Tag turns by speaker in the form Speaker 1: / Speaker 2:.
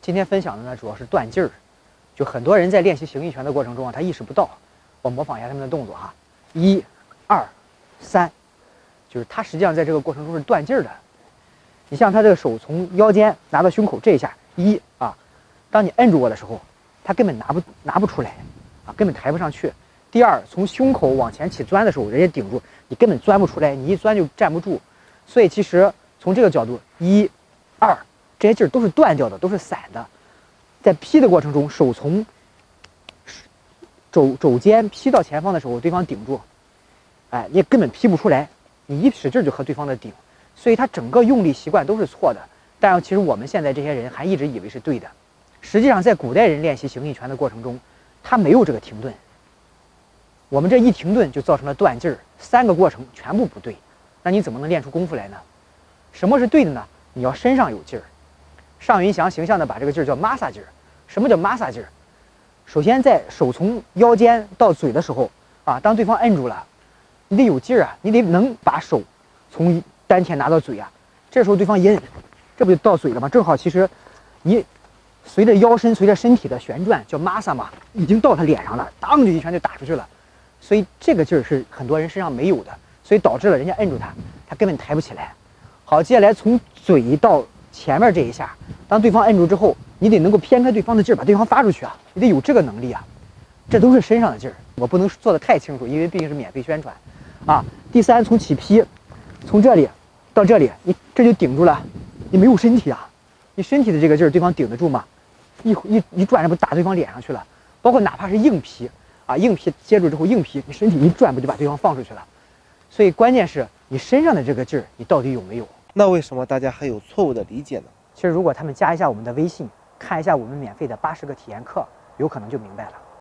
Speaker 1: 今天分享的呢，主要是断劲儿。就很多人在练习形意拳的过程中啊，他意识不到。我模仿一下他们的动作哈，1、2、3，就是他实际上在这个过程中是断劲儿的。你像他这个手从腰间拿到胸口这一下，1啊，当你摁住我的时候，他根本拿不出来啊，根本抬不上去。第二，从胸口往前起钻的时候，人家顶住，你根本钻不出来，你一钻就站不住。所以其实从这个角度，1、2这些劲儿都是断掉的，都是散的。在劈的过程中，手从肘尖劈到前方的时候，对方顶住，哎，你根本劈不出来，你一使劲就和对方的顶，所以他整个用力习惯都是错的。但是其实我们现在这些人还一直以为是对的，实际上在古代人练习形意拳的过程中，他没有这个停顿。我们这一停顿就造成了断劲儿，3个过程全部不对，那你怎么能练出功夫来呢？什么是对的呢？你要身上有劲儿。尚云祥形象的把这个劲儿叫玛萨劲儿。什么叫玛萨劲儿？首先在手从腰间到嘴的时候啊，当对方摁住了，你得有劲儿啊，你得能把手从丹田拿到嘴啊。这时候对方一摁，这不就到嘴了吗？正好其实你随着腰身随着身体的旋转叫玛萨嘛，已经到他脸上了，当就一拳就打出去了。所以这个劲儿是很多人身上没有的，所以导致了人家摁住他，他根本抬不起来。好，接下来从嘴到前面这一下，当对方摁住之后，你得能够偏开对方的劲儿，把对方发出去啊，你得有这个能力啊。这都是身上的劲儿，我不能做得太清楚，因为毕竟是免费宣传啊。第三，从起劈，从这里到这里，你这就顶住了，你没有身体啊，你身体的这个劲儿，对方顶得住吗？一转着不打对方脸上去了。包括哪怕是硬劈啊，硬劈接住之后硬劈，你身体一转不就把对方放出去了？所以关键是你身上的这个劲儿，你到底有没有？
Speaker 2: 那为什么大家还有错误的理解呢？
Speaker 1: 其实如果他们加一下我们的微信，看一下我们免费的80个体验课，有可能就明白了。